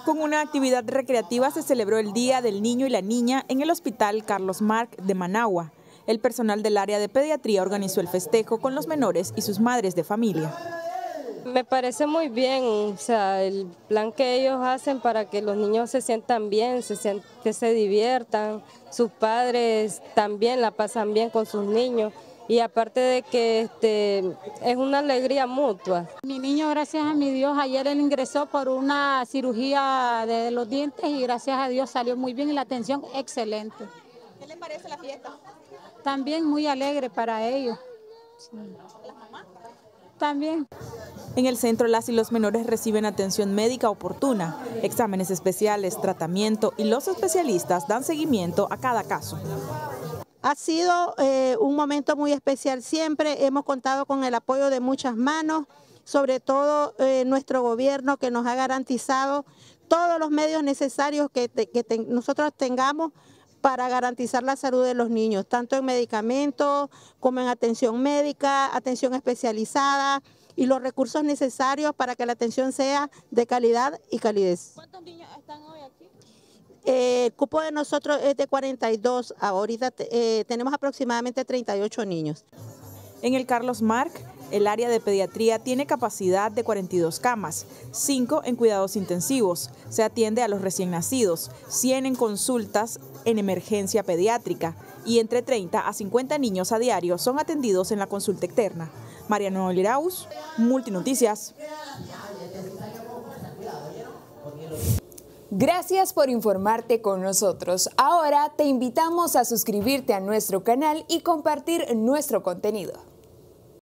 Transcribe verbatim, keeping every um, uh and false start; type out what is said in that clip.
Con una actividad recreativa se celebró el Día del Niño y la Niña en el Hospital Carlos Marc de Managua. El personal del área de pediatría organizó el festejo con los menores y sus madres de familia. Me parece muy bien, o sea, el plan que ellos hacen para que los niños se sientan bien, se sientan, que se diviertan, sus padres también la pasan bien con sus niños. Y aparte de que este, es una alegría mutua. Mi niño, gracias a mi Dios, ayer él ingresó por una cirugía de los dientes y gracias a Dios salió muy bien y la atención excelente. ¿Qué le parece la fiesta? También muy alegre para ellos. Sí. ¿Las mamás? También. En el centro, las y los menores reciben atención médica oportuna, exámenes especiales, tratamiento y los especialistas dan seguimiento a cada caso. Ha sido eh, un momento muy especial siempre, hemos contado con el apoyo de muchas manos, sobre todo eh, nuestro gobierno que nos ha garantizado todos los medios necesarios que, te, que te, nosotros tengamos para garantizar la salud de los niños, tanto en medicamentos como en atención médica, atención especializada y los recursos necesarios para que la atención sea de calidad y calidez. ¿Cuántos niños están hoy aquí? Eh, el cupo de nosotros es de cuarenta y dos, ahorita eh, tenemos aproximadamente treinta y ocho niños. En el Carlos Marc, el área de pediatría tiene capacidad de cuarenta y dos camas, cinco en cuidados intensivos, se atiende a los recién nacidos, cien en consultas en emergencia pediátrica y entre treinta a cincuenta niños a diario son atendidos en la consulta externa. Mariano Oliraus, Multinoticias. Gracias por informarte con nosotros. Ahora te invitamos a suscribirte a nuestro canal y compartir nuestro contenido.